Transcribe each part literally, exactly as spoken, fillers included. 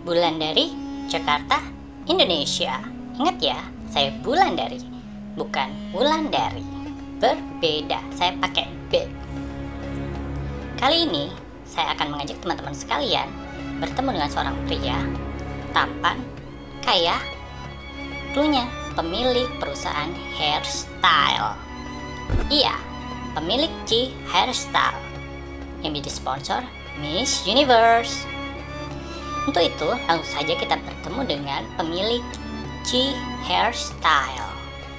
Wulandari, Jakarta, Indonesia. Ingat ya, saya Wulandari, bukan Wulandari. Berbeda, saya pakai B. Kali ini, saya akan mengajak teman-teman sekalian bertemu dengan seorang pria, tampan, kaya, klunya pemilik perusahaan hairstyle. Iya, pemilik Chi Hairstyle yang menjadi sponsor Miss Universe. Untuk itu, langsung saja kita bertemu dengan pemilik Chi Hairstyle.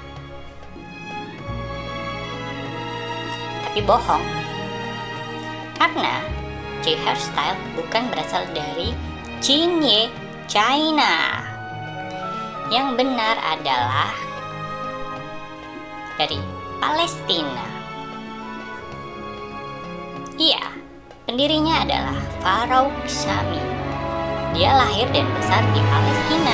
Tapi bohong, karena Chi Hairstyle bukan berasal dari Xinye, China. Yang benar adalah dari Palestina. Iya, pendirinya adalah Farouk Sami. Dia lahir dan besar di Palestina.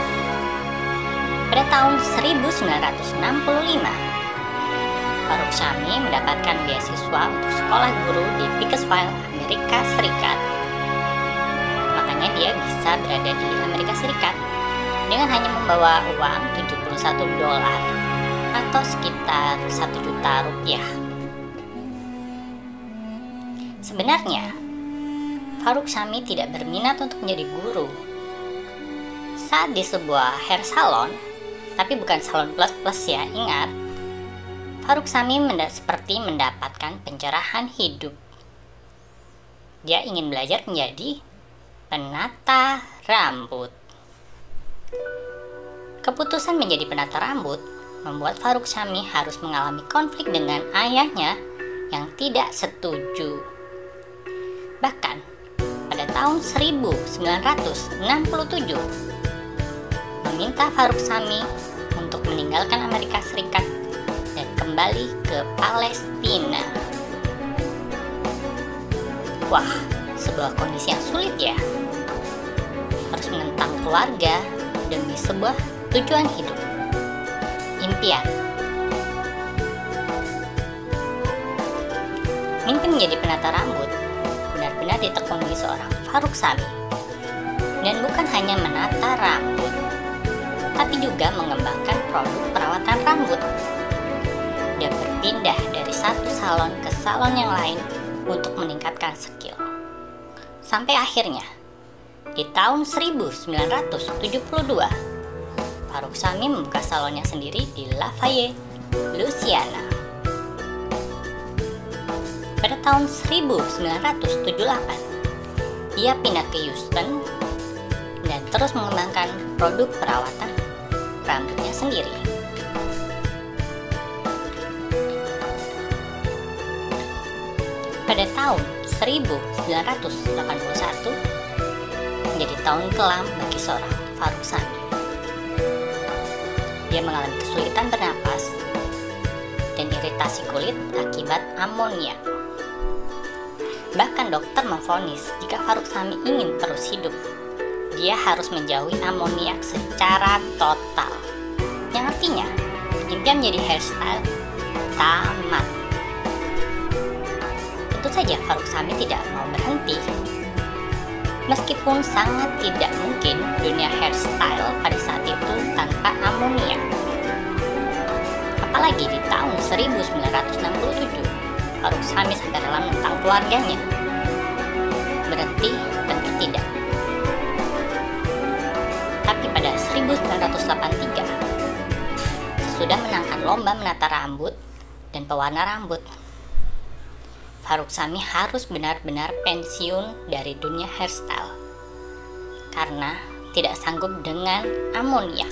Pada tahun seribu sembilan ratus enam puluh lima, Farouk Sami mendapatkan beasiswa untuk sekolah guru di Pikesville, Amerika Serikat. Makanya dia bisa berada di Amerika Serikat dengan hanya membawa uang tujuh puluh satu dolar atau sekitar satu juta rupiah. Sebenarnya, Farouk Sami tidak berminat untuk menjadi guru. Saat di sebuah hair salon, tapi bukan salon plus-plus ya, ingat, Farouk Sami menda- seperti mendapatkan pencerahan hidup. Dia ingin belajar menjadi penata rambut. Keputusan menjadi penata rambut membuat Farouk Sami harus mengalami konflik dengan ayahnya yang tidak setuju. Bahkan, pada tahun seribu sembilan ratus enam puluh tujuh, meminta Farouk Sami untuk meninggalkan Amerika Serikat dan kembali ke Palestina. Wah, sebuah kondisi yang sulit ya. Harus menentang keluarga demi sebuah tujuan hidup, impian. Mimpi menjadi penata rambut benar-benar ditekuni seorang Farouk Sami. Dan bukan hanya menata rambut, tapi juga mengembangkan produk perawatan rambut. Dia berpindah dari satu salon ke salon yang lain untuk meningkatkan skill. Sampai akhirnya, di tahun seribu sembilan ratus tujuh puluh dua, Farouk Sami membuka salonnya sendiri di Lafayette, Louisiana. Pada tahun seribu sembilan ratus tujuh puluh delapan, ia pindah ke Houston dan terus mengembangkan produk perawatan rambutnya sendiri. Pada tahun seribu sembilan ratus delapan puluh satu, menjadi tahun kelam bagi seorang Farouk Sami. Dia mengalami kesulitan bernapas dan iritasi kulit akibat amoniak. Bahkan dokter memvonis jika Farouk Sami ingin terus hidup, dia harus menjauhi amoniak secara total. Yang artinya, impian menjadi hairstyle tamat. Tentu saja Farouk Sami tidak mau berhenti. Meskipun sangat tidak mungkin dunia hairstyle pada saat itu tanpa amoniak. Apalagi di tahun seribu sembilan ratus enam puluh tujuh, Farouk Sami sampai rela menentang keluarganya. Berhenti tentu tidak. Tapi pada seribu sembilan ratus delapan puluh tiga, sesudah menangkan lomba menata rambut dan pewarna rambut, Farouk Sami harus benar-benar pensiun dari dunia hairstyle karena tidak sanggup dengan amoniak.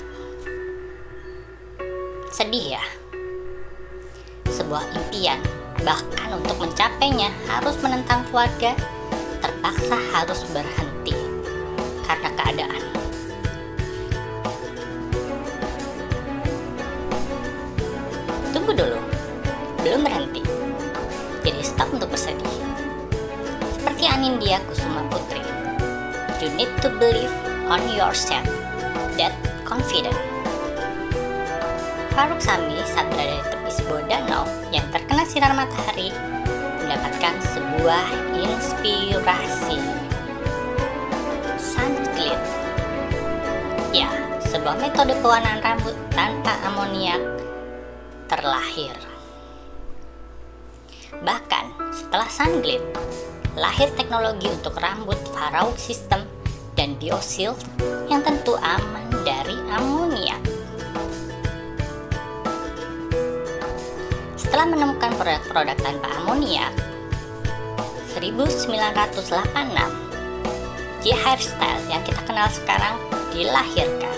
Sedih ya? Sebuah impian, bahkan untuk mencapainya harus menentang keluarga, terpaksa harus berhenti karena keadaan. Tunggu dulu, belum berhenti. Jadi stop untuk bersedih. Seperti Anindya Kusuma Putri, you need to believe on yourself, that confident. Farouk Sami saat berada di tepi sebuah danau yang terkena sinar matahari sebuah inspirasi. Sunclit sebuah metode pewarnaan rambut tanpa amoniak terlahir. Bahkan setelah Sunglide, lahir teknologi untuk rambut Farouk System dan BioShield yang tentu aman dari amoniak. Setelah menemukan produk-produk tanpa amoniak, seribu sembilan ratus delapan puluh enam, G Hairstyle yang kita kenal sekarang dilahirkan.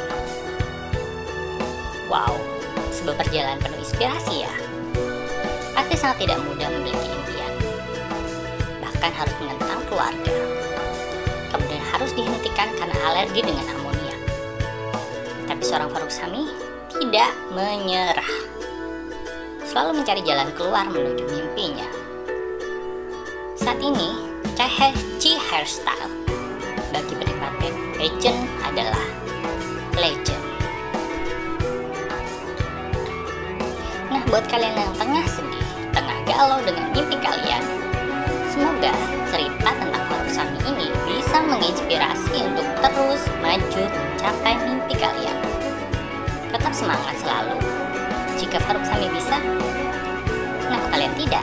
Wow, sebuah perjalanan penuh inspirasi ya. Pasti sangat tidak mudah memiliki impian. Bahkan harus menentang keluarga. Kemudian harus dihentikan karena alergi dengan amoniak. Tapi seorang Farouk Sami tidak menyerah. Selalu mencari jalan keluar menuju mimpinya. Saat ini, Chi Hairstyle bagi penikmat legend adalah legend. Nah, buat kalian yang tengah sedih, tengah galau dengan mimpi kalian, semoga cerita tentang Farouk Sami ini bisa menginspirasi untuk terus maju mencapai mimpi kalian. Tetap semangat selalu. Jika Farouk Sami bisa, kenapa kalian tidak?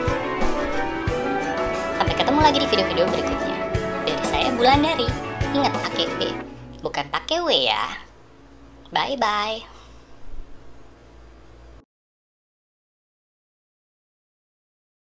Sampai ketemu lagi di video-video berikutnya. Dari saya Wulandari. Ingat pakai P, bukan pakai W ya. Bye-bye.